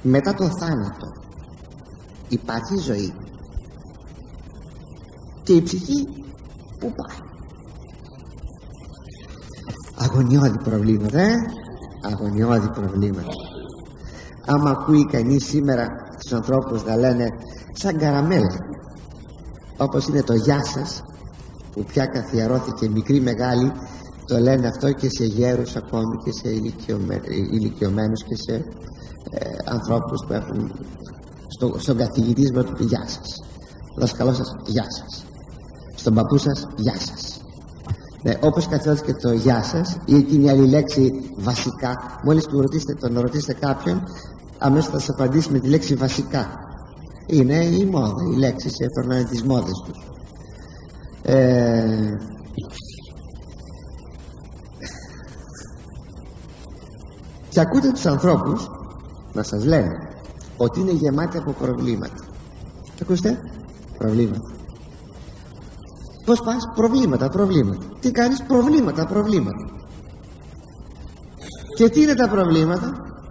μετά το θάνατο υπάρχει ζωή, και η ψυχή που πάει? Αγωνιώδη προβλήματα, αγωνιώδη προβλήματα. Άμα ακούει κανείς σήμερα τους ανθρώπους να λένε σαν καραμέλα, όπως είναι το γεια σας, που πια καθιερώθηκε μικρή μεγάλη, το λένε αυτό και σε γέρους ακόμη, και σε ηλικιωμένους, και σε ανθρώπους που έχουν στον καθηγητισμό του γεια σας, δασκαλό σας γεια σας, στον παππού σας γεια σας. Όπως καθιερώθηκε το γεια σας ή εκείνη η άλλη λέξη βασικά, μόλις τον ρωτήσετε κάποιον, αμέσως θα σας απαντήσει με τη λέξη βασικά. Είναι η μόδα, οι λέξεις έφερναν τις μόδες τους. Και ακούτε τους ανθρώπους να σας λένε ότι είναι γεμάτοι από προβλήματα. Ακούστε, προβλήματα. Πώς πας? Προβλήματα. Τι κάνεις? Προβλήματα. Και τι είναι τα προβλήματα?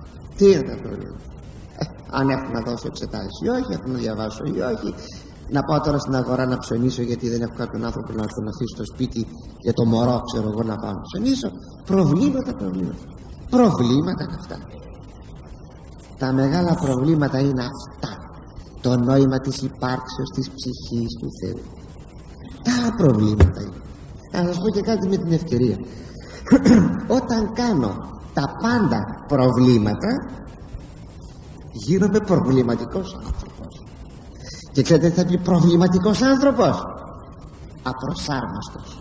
Αν έχω να δώσω εξετάσεις ή όχι, έχω να διαβάσω ή όχι, να πάω τώρα στην αγορά να ψωνίσω γιατί δεν έχω κάποιον άνθρωπο να τον αφήσω στο σπίτι για το μωρό, ξέρω εγώ, να πάω να ψωνίσω. Προβλήματα είναι αυτά. Τα μεγάλα προβλήματα είναι αυτά. Το νόημα της υπάρξεως της ψυχής του Θεού. Τα προβλήματα είναι. Να σας πω και κάτι με την ευκαιρία. Όταν κάνω τα πάντα προβλήματα, γίνομαι προβληματικός άνθρωπος. Και ξέρετε τι θα πει προβληματικός άνθρωπος? Απροσάρμοστος.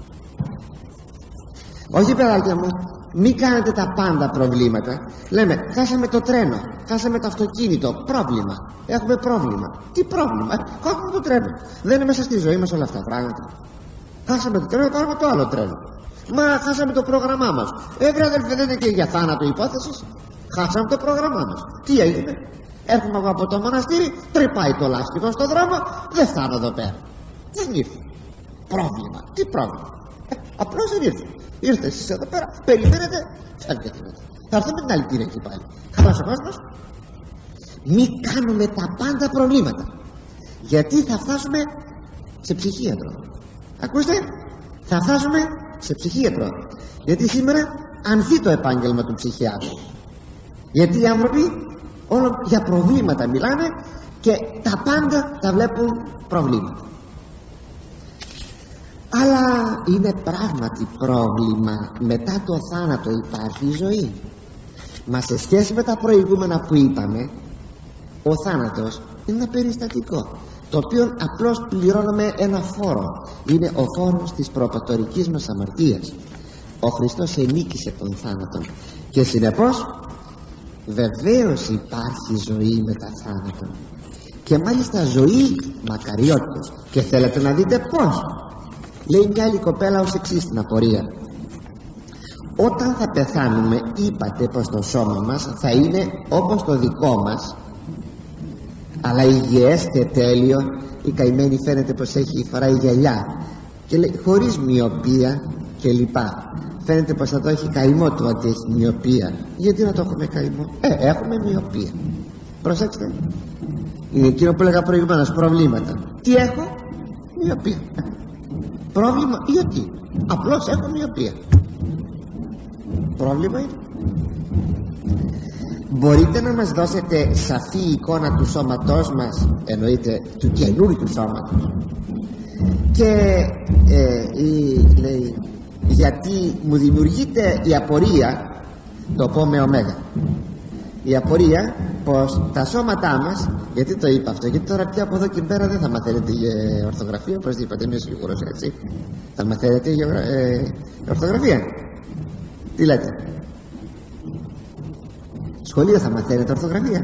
Όχι, παιδάκια μου, μην κάνετε τα πάντα προβλήματα. Λέμε, χάσαμε το τρένο, χάσαμε το αυτοκίνητο, πρόβλημα. Έχουμε πρόβλημα. Τι πρόβλημα? Χάσαμε το τρένο. Δεν είναι μέσα στη ζωή μας όλα αυτά πράγματα. Χάσαμε το τρένο, πάρουμε το άλλο τρένο. Μα χάσαμε το πρόγραμμά μας. Βρε αδελφέ, δεν είναι και για θάνατο υπόθεσης. Χάσαμε το πρόγραμμά μας. Τι έγινε? Έρχομαι εγώ από το μοναστήρι, τρυπάει το λάστιχο στο δρόμο, δεν φτάνω εδώ πέρα. Δεν ήρθε. Πρόβλημα. Τι πρόβλημα? Απλώς δεν ήρθε. Ήρθε εσείς εδώ πέρα, περιμένετε, φεύγετε μετά. Θα έρθουμε την άλλη Κυριακή πάλι. Χαράς ο κόσμος. Μη κάνουμε τα πάντα προβλήματα, γιατί θα φτάσουμε σε ψυχίατρο. Ακούστε, θα φτάσουμε σε ψυχίατρο. Γιατί σήμερα ανθεί το επάγγελμα του ψυχιάτρου. Γιατί οι άνθρωποι όλο για προβλήματα μιλάνε και τα πάντα τα βλέπουν προβλήματα. Αλλά είναι πράγματι πρόβλημα. Μετά το θάνατο υπάρχει ζωή. Μα σε σχέση με τα προηγούμενα που είπαμε, ο θάνατος είναι ένα περιστατικό, το οποίο απλώς πληρώνουμε ένα φόρο. Είναι ο φόρος της προπατορικής μας αμαρτίας. Ο Χριστός ενίκησε τον θάνατο και συνεπώς βεβαίως υπάρχει ζωή μετά θάνατο, και μάλιστα ζωή μακαριότητος. Και θέλετε να δείτε πως? Λέει μια άλλη κοπέλα ως εξής στην απορία: όταν θα πεθάνουμε, είπατε πως το σώμα μας θα είναι όπως το δικό μας, αλλά υγιές και τέλειο. Η καημένη φαίνεται πως φοράει γυαλιά και λέει χωρίς μοιοπία και λοιπά. Φαίνεται πως θα το έχει καημό του ότι έχει μοιοπία. Γιατί να το έχουμε καημό? Έχουμε μοιοπία. Προσέξτε, είναι εκείνο που έλεγα προηγουμένως, προβλήματα. Τι έχω? Μοιοπία. Πρόβλημα γιατί? Απλώς έχω μοιοπία. Πρόβλημα είναι. Μπορείτε να μας δώσετε σαφή εικόνα του σώματός μας, εννοείται του καινούριου σώματος? Και λέει, γιατί μου δημιουργείται η απορία, το πω με ωμέγα, η απορία πως τα σώματά μας, γιατί το είπα αυτό? Γιατί τώρα πια από εδώ και πέρα δεν θα μαθαίνετε ορθογραφία, όπως είπατε, είμαι σίγουρος, έτσι? Θα μαθαίνετε ορθογραφία? Τι λέτε? Σχολείο θα μαθαίνετε ορθογραφία?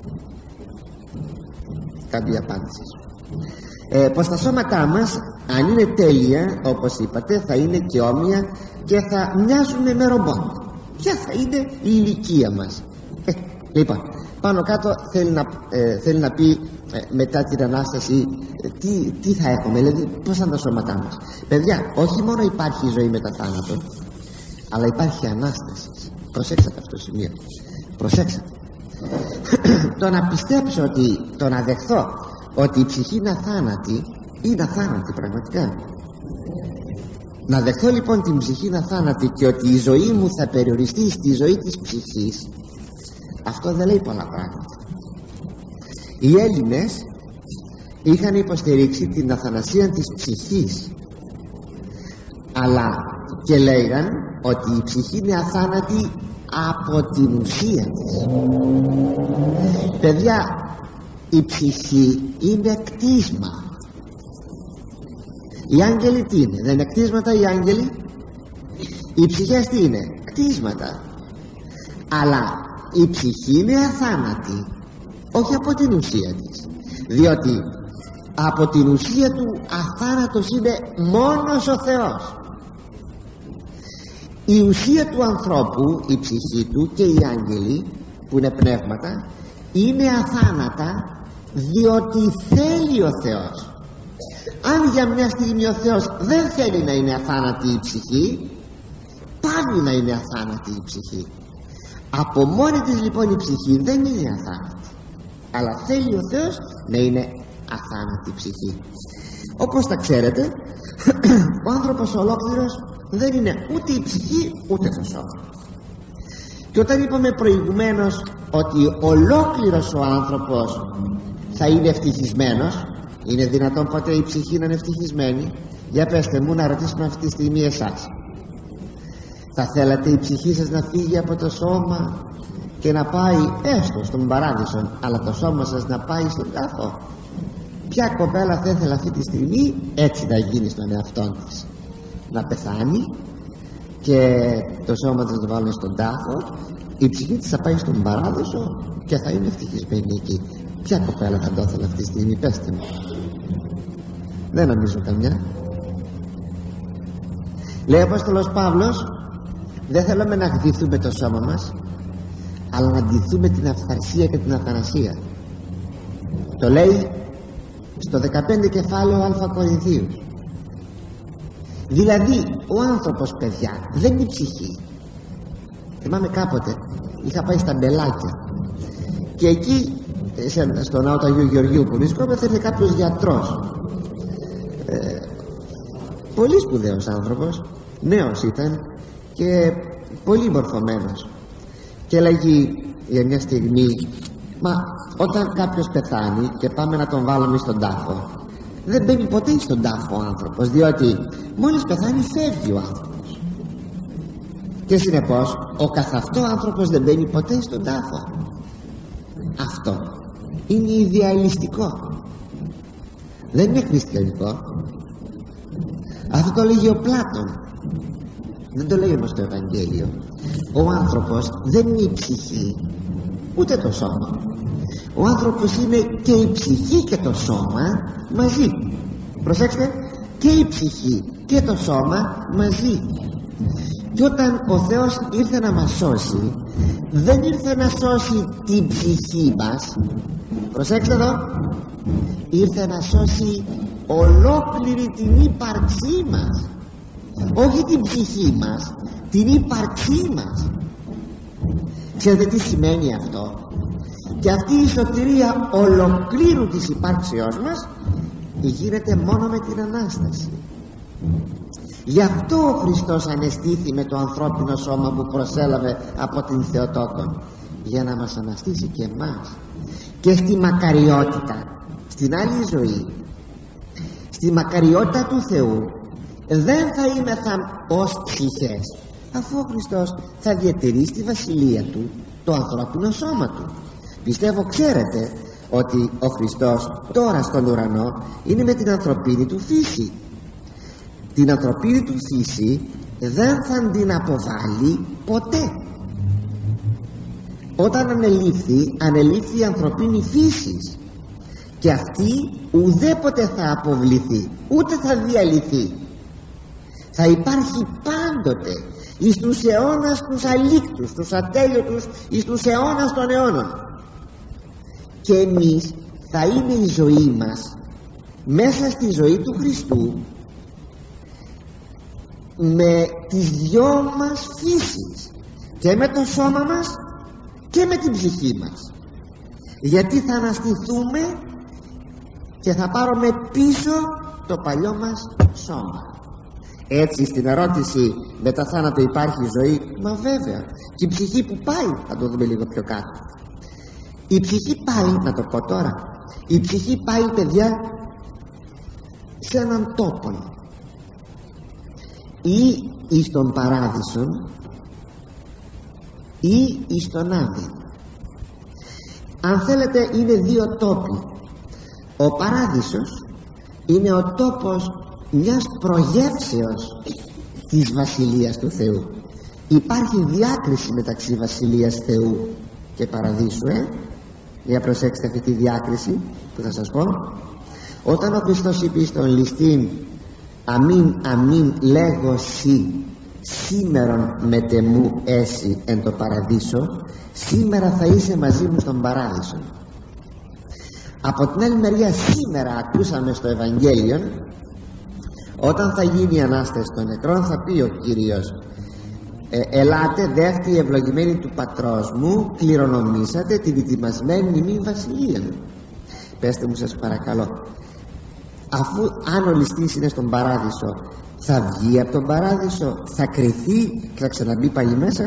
Κάποια απάντηση. Πως τα σώματά μας, αν είναι τέλεια όπως είπατε, θα είναι και όμοια και θα μοιάζουν με ρομπότ. Ποια θα είναι η ηλικία μας? Λοιπόν, πάνω κάτω θέλει να πει μετά την Ανάσταση τι θα έχουμε, δηλαδή πώς θα είναι τα σώματά μας. Παιδιά, όχι μόνο υπάρχει ζωή μετά θάνατο, αλλά υπάρχει Ανάσταση. Προσέξτε αυτό το σημείο. Προσέξτε. το να πιστέψω ότι, το να δεχθώ ότι η ψυχή είναι αθάνατη, είναι αθάνατη πραγματικά. Να δεχθώ λοιπόν την ψυχή είναι αθάνατη και ότι η ζωή μου θα περιοριστεί στη ζωή της ψυχής, αυτό δεν λέει πολλά πράγματα. Οι Έλληνες είχαν υποστηρίξει την αθανασία της ψυχής, αλλά και λέγαν ότι η ψυχή είναι αθάνατη από την ουσία της. Παιδιά, η ψυχή είναι κτίσμα. Οι άγγελοι τι είναι? Δεν είναι κτίσματα οι άγγελοι? Οι ψυχές τι είναι? Κτίσματα. Αλλά η ψυχή είναι αθάνατη, όχι από την ουσία της, διότι από την ουσία του αθάνατος είναι μόνος ο Θεός. Η ουσία του ανθρώπου, η ψυχή του και οι άγγελοι που είναι πνεύματα, είναι αθάνατα διότι θέλει ο Θεός. Αν για μια στιγμή ο Θεός δεν θέλει να είναι αθάνατη η ψυχή, πάλι να είναι αθάνατη η ψυχή. Από μόνη της λοιπόν η ψυχή δεν είναι αθάνατη, αλλά θέλει ο Θεός να είναι αθάνατη η ψυχή. Όπως τα ξέρετε, ο άνθρωπος ολόκληρος δεν είναι ούτε η ψυχή ούτε το σώμα. Και όταν είπαμε προηγουμένως ότι ολόκληρος ο άνθρωπος θα είναι ευτυχισμένος, είναι δυνατόν ποτέ η ψυχή να είναι ευτυχισμένη? Για πέστε μου, να ρωτήσουμε αυτή τη στιγμή εσάς. Θα θέλατε η ψυχή σας να φύγει από το σώμα και να πάει έστω στον παράδεισο, αλλά το σώμα σας να πάει στον τάφο? Ποια κοπέλα θα ήθελε αυτή τη στιγμή έτσι να γίνει στον εαυτό της? Να πεθάνει και το σώμα της να το βάλουν στον τάφο, η ψυχή της θα πάει στον παράδεισο και θα είναι ευτυχισμένη εκεί. Ποια κοπέλα θα το ήθελε αυτή τη στιγμή? Πέστε μου. Δεν νομίζω καμιά. Λέει ο Απόστολος Παύλος, δεν θέλουμε να γδυθούμε το σώμα μας, αλλά να ντυθούμε την αυθαρσία και την αθανασία. Το λέει στο 15 κεφάλαιο Α Κορινθίους. Δηλαδή ο άνθρωπος, παιδιά, δεν είναι η ψυχή. Θυμάμαι κάποτε είχα πάει στα Μπελάκια και εκεί στο ναό του Αγίου Γεωργίου που βρισκόμαστε ήρθε κάποιος γιατρός, πολύ σπουδαίος άνθρωπος, νέος ήταν και πολύ μορφωμένος, και έλεγε για μια στιγμή, μα όταν κάποιος πεθάνει και πάμε να τον βάλουμε στον τάφο, δεν μπαίνει ποτέ στον τάφο ο άνθρωπος, διότι μόλις πεθάνει φεύγει ο άνθρωπος και συνεπώς ο καθ' αυτό άνθρωπος δεν μπαίνει ποτέ στον τάφο. Αυτό είναι ιδεαλιστικό, δεν είναι χριστιανικό. Αυτό το λέγει ο Πλάτων, δεν το λέει όμως το Ευαγγέλιο. Ο άνθρωπος δεν είναι η ψυχή ούτε το σώμα. Ο άνθρωπος είναι και η ψυχή και το σώμα μαζί. Προσέξτε, και η ψυχή και το σώμα μαζί. Και όταν ο Θεός ήρθε να μας σώσει, δεν ήρθε να σώσει την ψυχή μας, προσέξτε εδώ, ήρθε να σώσει ολόκληρη την ύπαρξή μας. Όχι την ψυχή μας, την ύπαρξή μας. Ξέρετε τι σημαίνει αυτό? Και αυτή η σωτηρία ολοκλήρου της υπάρξεώς μας γίνεται μόνο με την Ανάσταση. Γι' αυτό ο Χριστός αναισθήθη με το ανθρώπινο σώμα που προσέλαβε από την Θεοτόκον, για να μας αναστήσει και εμάς. Και στη μακαριότητα, στην άλλη ζωή, στη μακαριότητα του Θεού, δεν θα είμεθα ως ψυχές, αφού ο Χριστός θα διατηρεί στη βασιλεία του το ανθρώπινο σώμα του. Πιστεύω ξέρετε ότι ο Χριστός τώρα στον ουρανό είναι με την ανθρωπίνη του φύση. Την ανθρωπίνη του φύση δεν θα την αποβάλει ποτέ. Όταν ανελήφθη η ανθρωπίνη φύση, και αυτή ουδέποτε θα αποβληθεί ούτε θα διαλυθεί. Θα υπάρχει πάντοτε εις τους αιώνας τους αλήκτους, τους ατέλειωτους, εις τους αιώνας των αιώνων. Και εμείς θα είναι η ζωή μας μέσα στη ζωή του Χριστού με τις δυο μας φύσεις, και με το σώμα μας και με την ψυχή μας. γιατί θα αναστηθούμε και θα πάρουμε πίσω το παλιό μας σώμα. Έτσι στην ερώτηση μετά θάνατο υπάρχει ζωή, μα βέβαια, και η ψυχή που πάει, θα το δούμε λίγο πιο κάτω. Η ψυχή πάει, να το πω τώρα, η ψυχή πάει, παιδιά, σε έναν τόπο, ή εις τον παράδεισο ή εις τον Άδη. Αν θέλετε, είναι δύο τόποι. Ο παράδεισος είναι ο τόπος μιας προγεύσεως της Βασιλείας του Θεού. Υπάρχει διάκριση μεταξύ Βασιλείας Θεού και παραδείσου, για προσέξτε αυτή τη διάκριση που θα σας πω. Όταν ο Χριστός είπε στον ληστήν, αμήν αμήν λέγω σοι, σήμερον μετεμού έσυ εν το παραδείσο, σήμερα θα είσαι μαζί μου στον παράδεισο. Από την άλλη μεριά, σήμερα ακούσαμε στο Ευαγγέλιο, όταν θα γίνει η Ανάσταση των νεκρών, θα πει ο Κύριος, ελάτε δέχτη ευλογημένη του πατρός μου, κληρονομήσατε την ετοιμασμένη ημί βασιλεία. Πέστε μου σας παρακαλώ, αφού αν ο ληστής είναι στον παράδεισο, θα βγει από τον παράδεισο, θα κρυθεί και θα ξαναμπεί πάλι μέσα?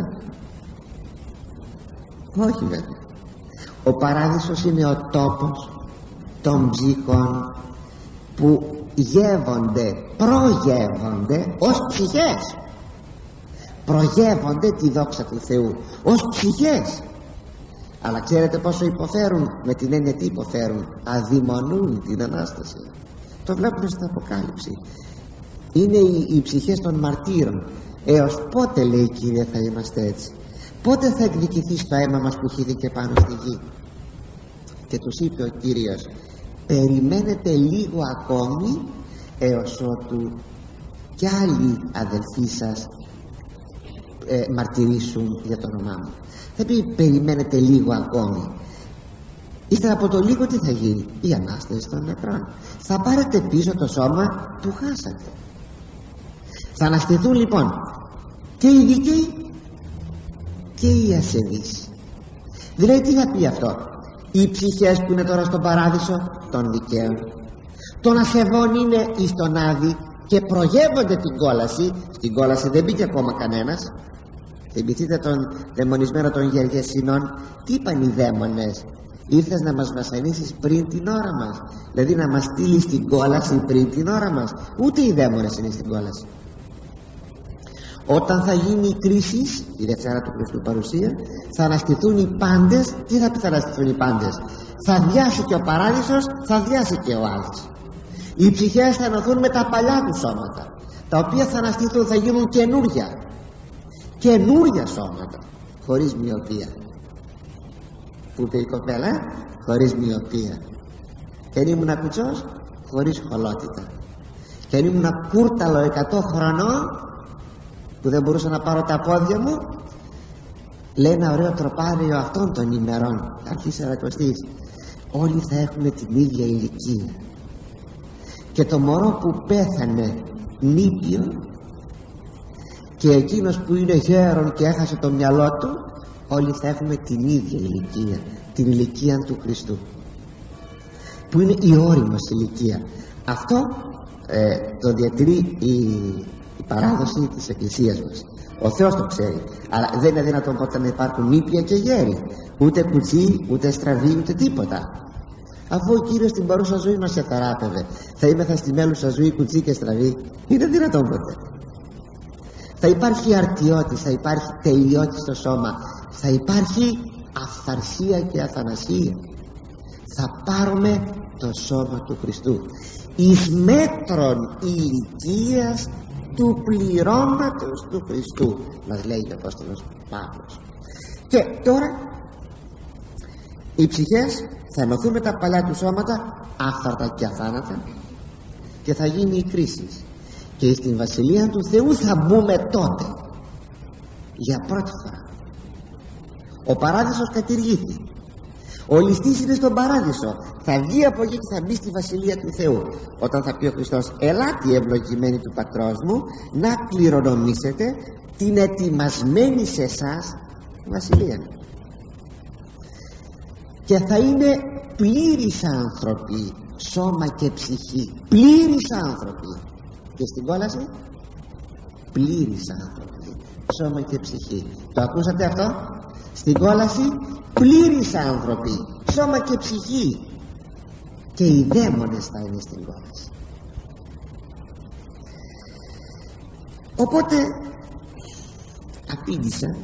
Όχι βέβαια. Ο παράδεισος είναι ο τόπος των ψυχών που γεύονται, προγεύονται ως ψυχές, προγεύονται τη δόξα του Θεού ως ψυχές. Αλλά ξέρετε πόσο υποφέρουν? Με την έννοια τι υποφέρουν? Αδειμονούν την Ανάσταση. Το βλέπουμε στην Αποκάλυψη. Είναι οι ψυχές των μαρτύρων. Έως πότε, λέει, Κύριε, θα είμαστε έτσι? Πότε θα εκδικηθεί το αίμα μας που χύθηκε πάνω στη γη? Και τους είπε ο Κύριος, περιμένετε λίγο ακόμη, έως ότου κι άλλοι αδελφοί σας μαρτυρήσουν για το όνομά μου. Θα πει περιμένετε λίγο ακόμη. Ύστερα από το λίγο τι θα γίνει? Η Ανάσταση των νεκρών. Θα πάρετε πίσω το σώμα που χάσατε. Θα αναστηθούν λοιπόν και οι δίκαιοι και οι ασεβείς. Δηλαδή τι θα πει αυτό? Οι ψυχές που είναι τώρα στον παράδεισο των δικαίων, των ασεβών είναι εις τον Άδη και προγεύονται την κόλαση. Στην κόλαση δεν μπήκε ακόμα κανένας. Θυμηθείτε τον δαιμονισμένο των Γεργεσινών. Τι είπαν οι δαίμονες? Ήρθες να μας βασανίσεις πριν την ώρα μας, δηλαδή να μας στείλεις στην κόλαση πριν την ώρα μας. Ούτε οι δαίμονες είναι στην κόλαση. Όταν θα γίνει η κρίση, η Δευτέρα του Χριστού παρουσία, θα αναστηθούν οι πάντες. Τι θα πει θα αναστηθούν οι πάντες? Θα διάσει και ο παράδεισος, θα διάσει και ο Άδης. Οι ψυχές θα ενωθούν με τα παλιά του σώματα, τα οποία θα αναστηθούν, θα γίνουν καινούρια σώματα, χωρίς μοιοπία. Που είπε η κοπέλα? Χωρίς μοιοπία. Και αν ήμουν κουτσός, χωρίς χολότητα. Και αν ήμουν κούρταλο 100 χρονών, που δεν μπορούσα να πάρω τα πόδια μου, λέει ένα ωραίο τροπάριο αυτών των ημερών, αρχής Σαρακοστής, όλοι θα έχουν την ίδια ηλικία. Και το μωρό που πέθανε νήπιο και εκείνος που είναι γέρον και έχασε το μυαλό του, όλοι θα έχουμε την ίδια ηλικία, την ηλικία του Χριστού, που είναι η όριμος ηλικία. Αυτό το διατηρεί η παράδοση της Εκκλησίας μας. Ο Θεός το ξέρει. Αλλά δεν είναι δυνατόν ποτέ να υπάρχουν νήπια και γέροι, ούτε κουτσί, ούτε στραβοί, ούτε τίποτα. Αφού ο Κύριος στην παρούσα ζωή μας εθαράπευε, θα είμεθα στη μέλουσα ζωή κουτσί και στραβοί? Είναι δυνατόν ποτέ? Θα υπάρχει αρτιότης, θα υπάρχει τελειότης στο σώμα, θα υπάρχει αυθαρσία και αθανασία. Θα πάρουμε το σώμα του Χριστού εις μέτρον ηλικίας του πληρώματος του Χριστού, μας λέει ο Απόστολος Παύλος. Και τώρα οι ψυχές θα ενωθούν με τα παλιά του σώματα, άφθαρτα και αθάνατα, και θα γίνει η κρίση. Και στην Βασιλεία του Θεού θα μπούμε τότε για πρώτη φορά. Ο παράδεισος κατηργήθη. Ο ληστής είναι στον παράδεισο, θα βγει από εκεί και θα μπει στη Βασιλεία του Θεού. Όταν θα πει ο Χριστός, ελάτε ευλογημένοι του πατρός μου, να κληρονομήσετε την ετοιμασμένη σε εσάς Βασιλεία. και θα είναι πλήρεις άνθρωποι, σώμα και ψυχή, πλήρεις άνθρωποι. Και στην κόλαση πλήρεις άνθρωποι, σώμα και ψυχή. Το ακούσατε αυτό? Στην κόλαση πλήρεις άνθρωποι, σώμα και ψυχή. Και οι δαίμονες θα είναι στην κόλαση. Οπότε απήντησα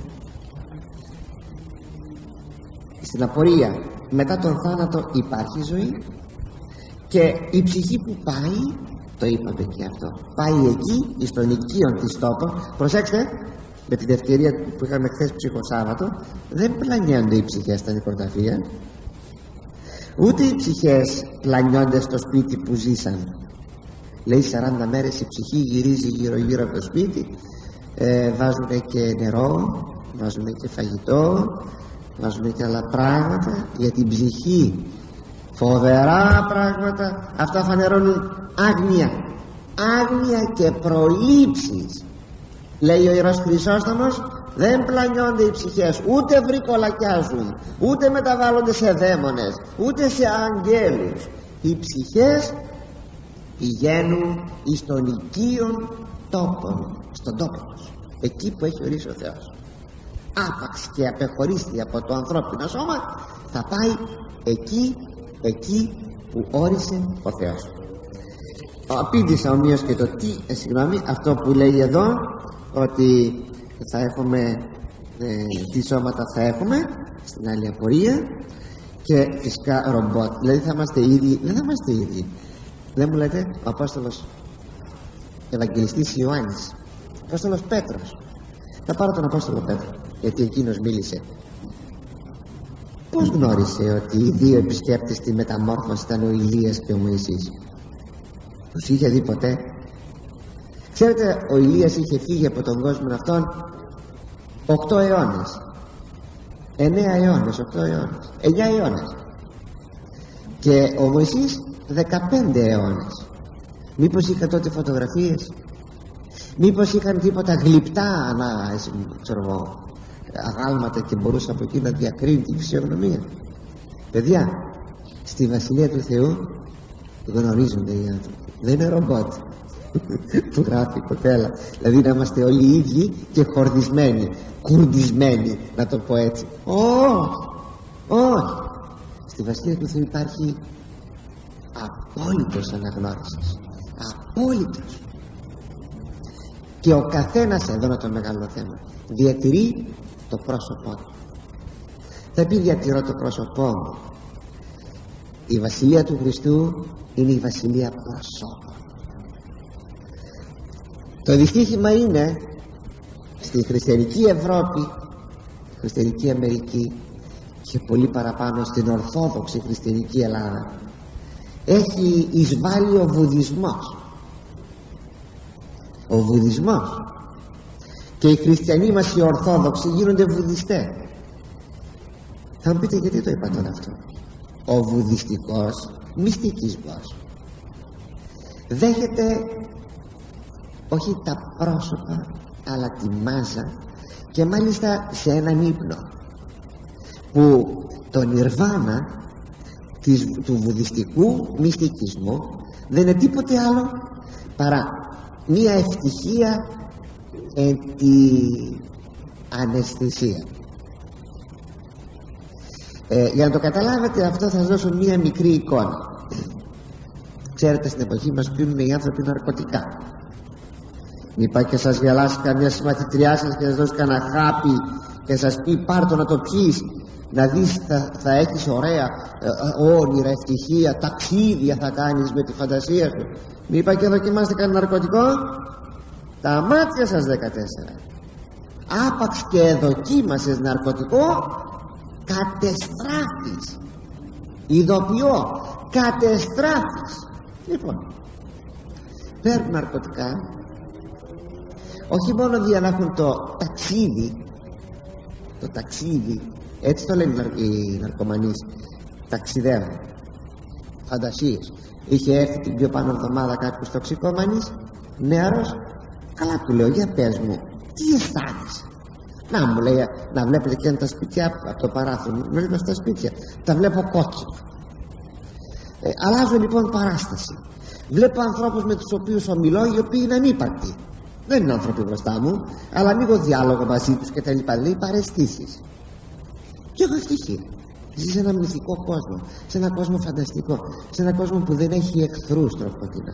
στην απορία, μετά τον θάνατο υπάρχει ζωή, και η ψυχή που πάει, το είπαμε και αυτό, πάει εκεί εις τον οικείον της τόπο. Προσέξτε, με την ευκαιρία που είχαμε χθες ψυχοσάββατο, δεν πλανιώνται οι ψυχές στα νεκροταφεία, ούτε οι ψυχές πλανιώνται στο σπίτι που ζήσαν. Λέει 40 μέρες η ψυχή γυρίζει γύρω γύρω από το σπίτι, βάζουν και νερό, βάζουν και φαγητό, βάζουν και άλλα πράγματα για την ψυχή, φοβερά πράγματα. Αυτά φανερώνουν άγνοια και προλήψεις. Λέει ο Ιερός Χρυσόστομος, δεν πλανιώνται οι ψυχές, ούτε βρικολακιάζουν, ούτε μεταβάλλονται σε δαίμονες, ούτε σε αγγέλους. Οι ψυχές πηγαίνουν εις τον οικείον τόπον, στον τόπο τους, εκεί που έχει ορίσει ο Θεός. Άπαξ και απεχωρίστη από το ανθρώπινο σώμα, θα πάει εκεί που όρισε ο Θεός. Απήντησα ομοίως και το αυτό που λέει εδώ, ότι θα έχουμε τι σώματα θα έχουμε στην άλλη απορία, και φυσικά ρομπότ. Δηλαδή θα είμαστε ίδιοι? Δεν θα είμαστε ίδιοι. Δεν μου λέτε ο Απόστολος Ευαγγελιστής Ιωάννης, ο Απόστολος Πέτρος? Θα πάρω τον Απόστολο Πέτρο, γιατί εκείνος μίλησε. Πώς γνώρισε ότι οι δύο επισκέπτες στη μεταμόρφωση ήταν ο Ηλίας και ο Μωυσής? Τους είχε δει ποτέ? Ξέρετε, ο Ηλίας είχε φύγει από τον κόσμο αυτόν 8 αιώνες, 9 αιώνες, 8 αιώνες, 9 αιώνες, και ο Μωυσής 15 αιώνες. Μήπως είχαν τότε φωτογραφίες? Μήπως είχαν τίποτα γλυπτά αγάλματα και μπορούσε από εκεί να διακρίνει την φυσιογνωμία? Παιδιά, στη Βασιλεία του Θεού γνωρίζονται οι άνθρωποι, δεν είναι ρομπότ που γράφει κοπέλα. Δηλαδή να είμαστε όλοι ίδιοι και χορδισμένοι, κουρδισμένοι, να το πω έτσι. Όχι. Στη Βασιλεία του Θεού υπάρχει απόλυτος αναγνώρισης, απόλυτος. Και ο καθένας, εδώ είναι το μεγάλο θέμα, διατηρεί το πρόσωπό του. Θα πει, διατηρώ το πρόσωπό μου. Η Βασιλεία του Χριστού είναι η Βασιλεία προσώπων. Το δυστύχημα είναι στη χριστιανική Ευρώπη, χριστιανική Αμερική και πολύ παραπάνω στην ορθόδοξη χριστιανική Ελλάδα, έχει εισβάλει ο βουδισμός. Ο βουδισμός. Και οι χριστιανοί μας οι ορθόδοξοι γίνονται βουδιστές. Θα μου πείτε, γιατί το είπα τώρα αυτό? Ο βουδιστικός μυστικισμός δέχεται όχι τα πρόσωπα αλλά τη μάζα, και μάλιστα σε έναν ύπνο, που το νιρβάνα του βουδιστικού μυστικισμού δεν είναι τίποτε άλλο παρά μία ευτυχία τη αναισθησία. Για να το καταλάβετε αυτό θα σας δώσω μία μικρή εικόνα. Ξέρετε, στην εποχή μας πίνουν οι άνθρωποι ναρκωτικά. Μην πάει και σας γελάσει καμιά συμμαθητριά σας και σας δώσει κανένα χάπι και σας πει πάρ' το να το πιείς, να δεις θα έχεις ωραία όνειρα, ευτυχία, ταξίδια θα κάνεις με τη φαντασία σου. Μην πάει και δοκιμάστε κανένα ναρκωτικό, τα μάτια σας 14. Άπαξ και δοκίμασες ναρκωτικό, κατεστράφεις. Ειδοποιώ, κατεστράφεις. Λοιπόν, παίρνουν ναρκωτικά όχι μόνο για να έχουν το ταξίδι, έτσι το λένε οι ναρκωμανείς, ταξιδεύουν, φαντασίες. Είχε έρθει την πιο πάνω εβδομάδα κάποιος τοξικόμανης, νεαρός. Καλά, του λέω, για πες μου, τι αισθάνεσαι? Να, μου λέει, να βλέπετε και τα σπίτια από το παράθυρο, βλέπουμε στα σπίτια, τα βλέπω κόκκινα. Αλλάζω λοιπόν παράσταση. Βλέπω ανθρώπους με τους οποίους ομιλώ, οι οποίοι είναι ανύπαρκτοι. Δεν είναι άνθρωποι μπροστά μου, αλλά ανοίγω διάλογο μαζί τους και τα λοιπά, δηλαδή παρεστήσεις. Και έχω ευτυχία. Ζει σε ένα μυθικό κόσμο, σε ένα κόσμο φανταστικό, σε ένα κόσμο που δεν έχει εχθρούς τροφοδινά.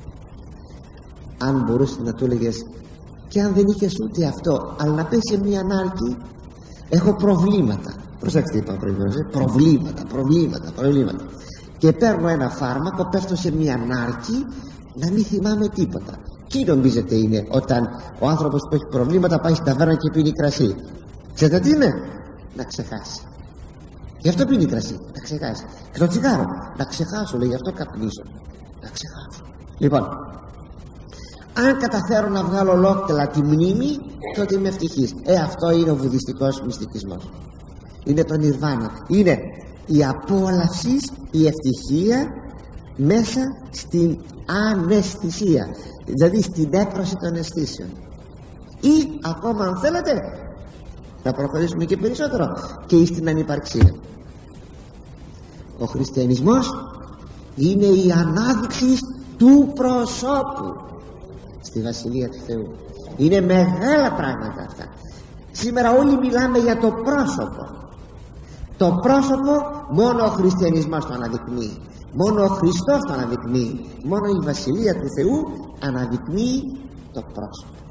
Αν μπορούσε να του έλεγες, και αν δεν είχες ούτε αυτό, αλλά να πες σε μια ανάρκη, έχω προβλήματα. Προσέξτε, είπα προηγουμένως, προβλήματα. Και παίρνω ένα φάρμακο, πέφτω σε μια ανάρκη, να μην θυμάμαι τίποτα. Τι νομίζετε είναι όταν ο άνθρωπος που έχει προβλήματα πάει στην ταβέρνα και πίνει κρασί? Ξέρετε τι είναι? Να ξεχάσει. Γι' αυτό πίνει κρασί, να ξεχάσει. Και το τσιγάρο, να ξεχάσω, λέει, γι' αυτό καπνίζω. Να ξεχάσω. Λοιπόν, αν καταφέρω να βγάλω ολόκληρα τη μνήμη, τότε είμαι ευτυχής. Αυτό είναι ο βουδιστικός μυστικισμός. Είναι το νιρβάνα. Είναι η απόλαυση, η ευτυχία μέσα στην αναισθησία, δηλαδή στην έκφραση των αισθήσεων. Ή ακόμα, αν θέλετε, να προχωρήσουμε και περισσότερο, και στην ανυπαρξία. Ο χριστιανισμός είναι η ανάδειξη του προσώπου στη Βασιλεία του Θεού. Είναι μεγάλα πράγματα αυτά. Σήμερα όλοι μιλάμε για το πρόσωπο. Το πρόσωπο μόνο ο χριστιανισμός το αναδεικνύει, μόνο ο Χριστός το αναδεικνύει, μόνο η Βασιλεία του Θεού αναδεικνύει το πρόσωπο.